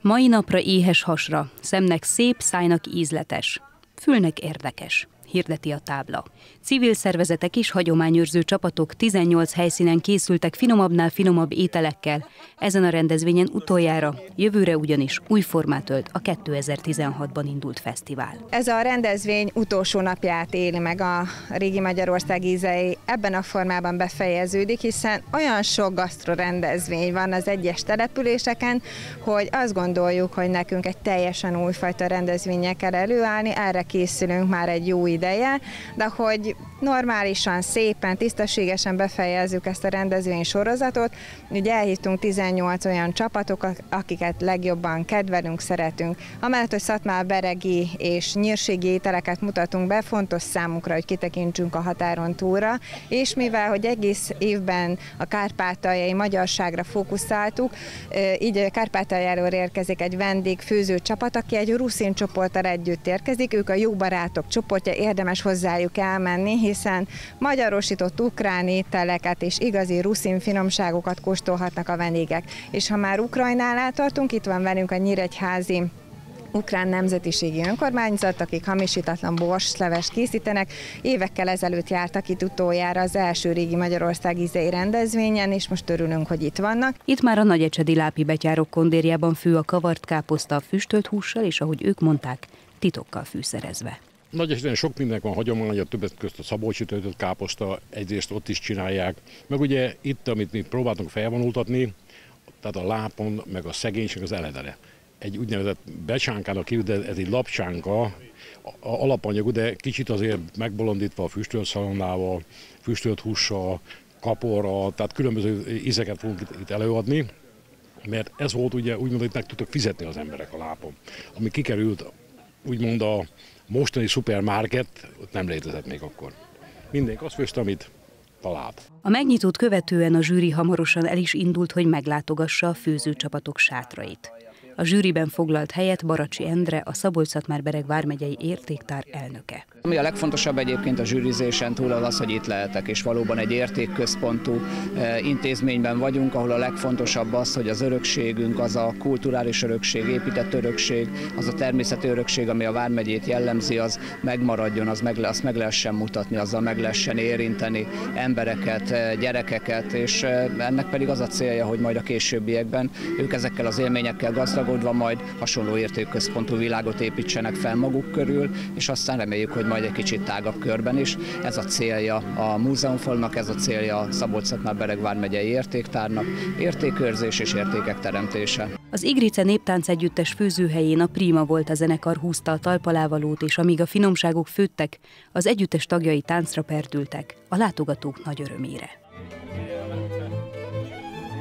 Mai napra éhes hasra, szemnek szép, szájnak ízletes, fülnek érdekes, hirdeti a tábla. Civil szervezetek és hagyományőrző csapatok 18 helyszínen készültek finomabbnál finomabb ételekkel. Ezen a rendezvényen utoljára, jövőre ugyanis új formát ölt a 2016-ban indult fesztivál. Ez a rendezvény utolsó napját éli meg a Régi Magyarország ízei. Ebben a formában befejeződik, hiszen olyan sok gasztrorendezvény van az egyes településeken, hogy azt gondoljuk, hogy nekünk egy teljesen újfajta rendezvényel kell előállni, erre készülünk már egy jó ideje, de hogy normálisan, szépen, tisztességesen befejezzük ezt a rendezvény sorozatot. Ugye elhívtunk 18 olyan csapatok, akiket legjobban kedvelünk, szeretünk. Amellett, hogy szatmárberegi és nyírségi ételeket mutatunk be, fontos számunkra, hogy kitekintsünk a határon túlra, és mivel, hogy egész évben a kárpátaljai magyarságra fókuszáltuk, így Kárpátaljáról érkezik egy vendégfőző csapat, aki egy ruszin csoporttal együtt érkezik, ők a Jó Barátok csoportja, érdemes hozzájuk elmenni, hiszen magyarosított ukrán ételeket és igazi ruszin finomságokat kóstolhatnak a vendégek. És ha már Ukrajnánál tartunk, itt van velünk a nyíregyházi ukrán nemzetiségi önkormányzat, akik hamisítatlan borslevest készítenek. Évekkel ezelőtt jártak itt utoljára az első Régi Magyarország ízei rendezvényen, és most örülünk, hogy itt vannak. Itt már a nagyecsedi Lápi betyárok kondérjában fő a kavart káposzta, füstölt hússal, és ahogy ők mondták, titokkal fűszerezve. Nagyecseden sok mindenek van hagyománya, többet közt a szabolcsi töltött káposzta, egyrészt ott is csinálják. Meg ugye itt, amit mi próbáltunk felvonultatni, tehát a lápon, meg a szegénység az eledere. Egy úgynevezett becsánkának hívjuk, de ez egy lapcsánka, a alapanyag, de kicsit azért megbolondítva a füstölt szalonnával, füstölt hússal, kaporral, tehát különböző ízeket fogunk itt előadni, mert ez volt ugye úgymond, hogy meg tudtak fizetni az emberek a lápon. Ami kikerült úgymond a mostani szupermarket, ott nem létezett még akkor. Mindenki azt főzte, amit talált. A megnyitót követően a zsűri hamarosan el is indult, hogy meglátogassa a főzőcsapatok sátrait. A zsűriben foglalt helyet Baracsi Endre, a Szabolcs-Szatmár-Bereg vármegyei értéktár elnöke. Ami a legfontosabb egyébként a zsűrizésen túl az, hogy itt lehetek, és valóban egy értékközpontú intézményben vagyunk, ahol a legfontosabb az, hogy az örökségünk, az a kulturális örökség, épített örökség, az a természeti örökség, ami a vármegyét jellemzi, az megmaradjon, azt meg lehessen mutatni, azzal meg lehessen érinteni embereket, gyerekeket, és ennek pedig az a célja, hogy majd a későbbiekben ők ezekkel az élményekkel gazdagodva majd hasonló értékközpontú világot építsenek fel maguk körül, és aztán reméljük, hogy majd egy kicsit tágabb körben is. Ez a célja a múzeumfalnak, ez a célja a Szabolcs-Szatmár-Bereg vármegyei értéktárnak, értékőrzés és értékek teremtése. Az Igrice Néptánc Együttes főzőhelyén a Prima Volt a zenekar húzta a talpalávalót, és amíg a finomságok főttek, az együttes tagjai táncra perdültek, a látogatók nagy örömére.